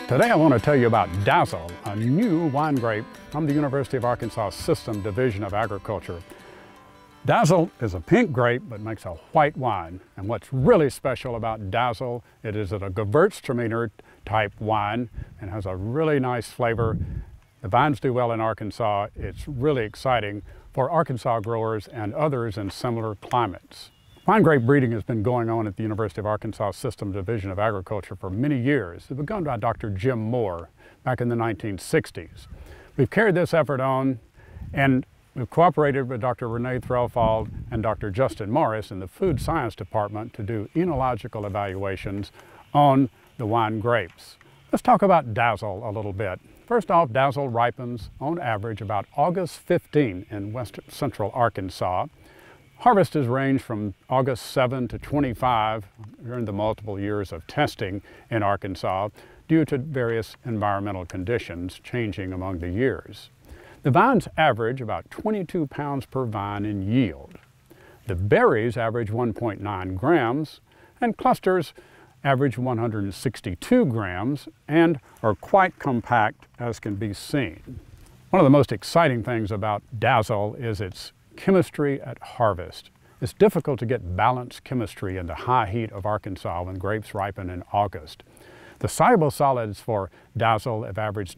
Today I want to tell you about Dazzle, a new wine grape from the University of Arkansas System Division of Agriculture. Dazzle is a pink grape but makes a white wine. And what's really special about Dazzle, it is a Gerwürztraminer-type wine and has a really nice flavor. The vines do well in Arkansas. It's really exciting for Arkansas growers and others in similar climates. Wine grape breeding has been going on at the University of Arkansas System Division of Agriculture for many years. It begun by Dr. Jim Moore back in the 1960s. We've carried this effort on and we've cooperated with Dr. Renee Threlfall and Dr. Justin Morris in the Food Science Department to do enological evaluations on the wine grapes. Let's talk about Dazzle a little bit. First off, Dazzle ripens on average about August 15 in west central Arkansas. Harvests range from August 7 to 25 during the multiple years of testing in Arkansas due to various environmental conditions changing among the years. The vines average about 22 pounds per vine in yield. The berries average 1.9 grams and clusters average 162 grams and are quite compact, as can be seen. One of the most exciting things about Dazzle is its chemistry at harvest. It's difficult to get balanced chemistry in the high heat of Arkansas when grapes ripen in August. The soluble solids for Dazzle have averaged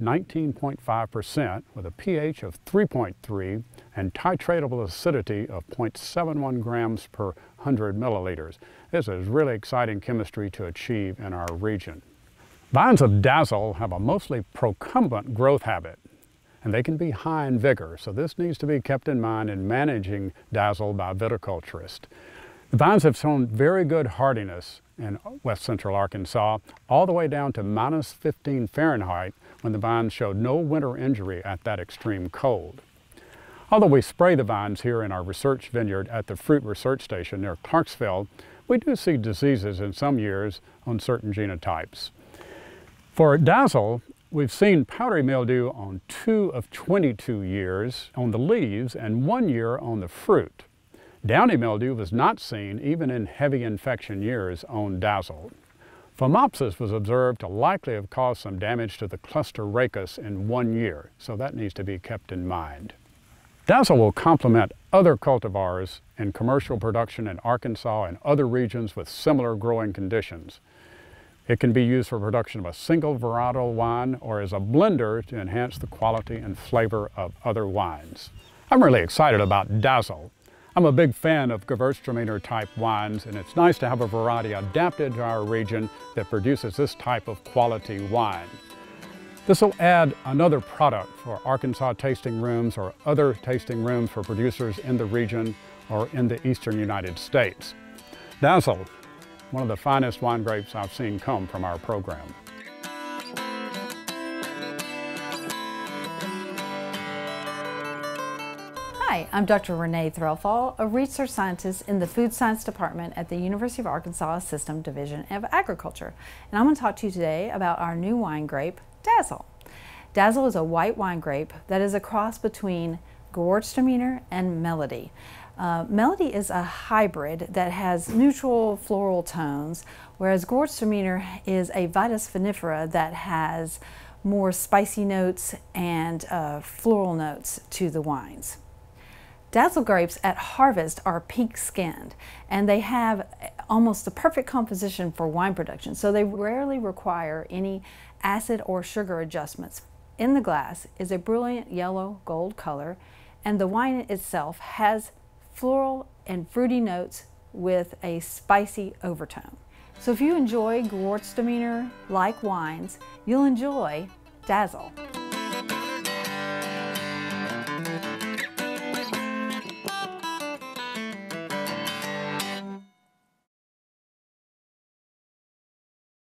19.5% with a pH of 3.3 and titratable acidity of 0.71 grams per 100 milliliters. This is really exciting chemistry to achieve in our region. Vines of Dazzle have a mostly procumbent growth habit, and they can be high in vigor, so this needs to be kept in mind in managing Dazzle by viticulturists. The vines have shown very good hardiness in west central Arkansas, all the way down to minus 15 Fahrenheit when the vines showed no winter injury at that extreme cold. Although we spray the vines here in our research vineyard at the Fruit Research Station near Clarksville, we do see diseases in some years on certain genotypes. For Dazzle, we've seen powdery mildew on 2 of 22 years on the leaves and 1 year on the fruit. Downy mildew was not seen even in heavy infection years on Dazzle. Phomopsis was observed to likely have caused some damage to the cluster rachis in 1 year, so that needs to be kept in mind. Dazzle will complement other cultivars in commercial production in Arkansas and other regions with similar growing conditions. It can be used for production of a single varietal wine or as a blender to enhance the quality and flavor of other wines. I'm really excited about Dazzle. I'm a big fan of Gerwürztraminer-type wines, and it's nice to have a variety adapted to our region that produces this type of quality wine. This will add another product for Arkansas tasting rooms or other tasting rooms for producers in the region or in the eastern United States. Dazzle, one of the finest wine grapes I've seen come from our program. Hi, I'm Dr. Renee Threlfall, a research scientist in the Food Science Department at the University of Arkansas System Division of Agriculture. And I'm going to talk to you today about our new wine grape, Dazzle. Dazzle is a white wine grape that is a cross between Gerwürztraminer and Melody. Melody is a hybrid that has neutral floral tones, whereas Gerwürztraminer is a Vitis vinifera that has more spicy notes and floral notes to the wines. Dazzle grapes at harvest are pink skinned, and they have almost the perfect composition for wine production, so they rarely require any acid or sugar adjustments. In the glass is a brilliant yellow gold color, and the wine itself has floral and fruity notes with a spicy overtone. So if you enjoy Gerwürztraminer-like wines, you'll enjoy Dazzle.